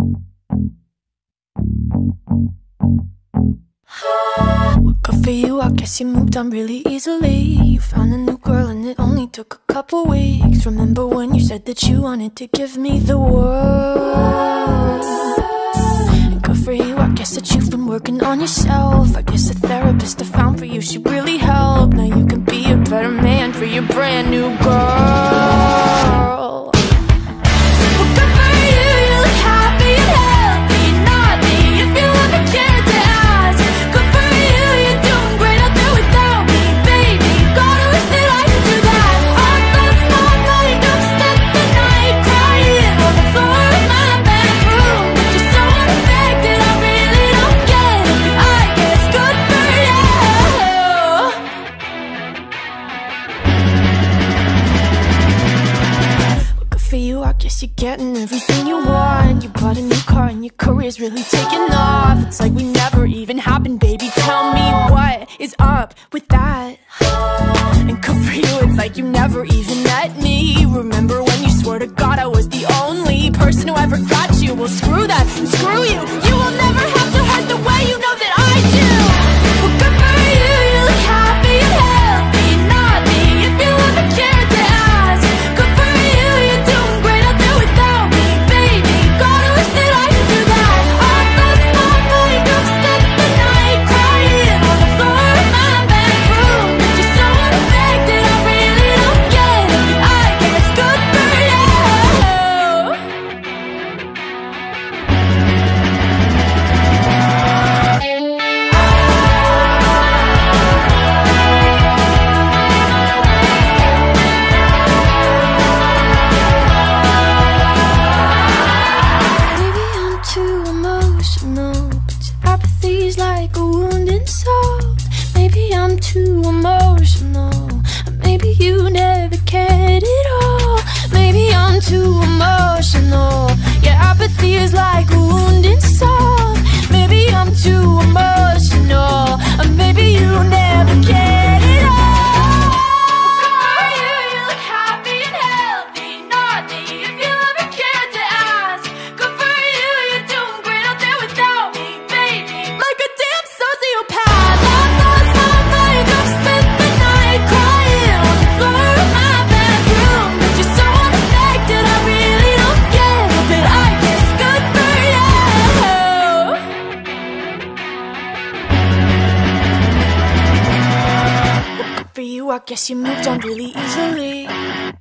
Well, good for you, I guess you moved on really easily. You found a new girl and it only took a couple weeks. Remember when you said that you wanted to give me the world? And good for you, I guess that you've been working on yourself. I guess the therapist I found for you, she really helped. Now you can be a better man for your brand new girl. For you, I guess you're getting everything you want. You bought a new car and your career's really taking off. It's like we never even happened, baby. Tell me what is up with that? And good for you, it's like you never even met me. Remember when you swore to God I was the only person who ever got you? Well, screw that and screw you. You will never have to hurt the way you know that I do. Well, good for you, you look happy and healthy. Not me, if you ever cared to ask. Good for you, you're doing great out there without me, baby. God, I wish that I could do that. I've lost my mind, I've spent the night crying on the floor of my bedroom. Just so unaffected, I really don't get it. I guess good for you. Maybe I'm too emotional, but your apathy's like a wounded soul. Maybe I'm too emotional, or maybe you never cared at all. Maybe I'm too emotional, your apathy is like a wounded soul. Maybe I'm too emotional, or maybe you never cared at all. For you, you look happy and healthy. Not me, if you ever cared to ask. Good for you, you're doing great out there without me, baby. Like a damn sociopath, I've lost my mind. I've spent the night crying on the floor of my bedroom. You're so unaffected, I really don't get it, but I guess good for you. Well, good for you, I guess you moved on really easily.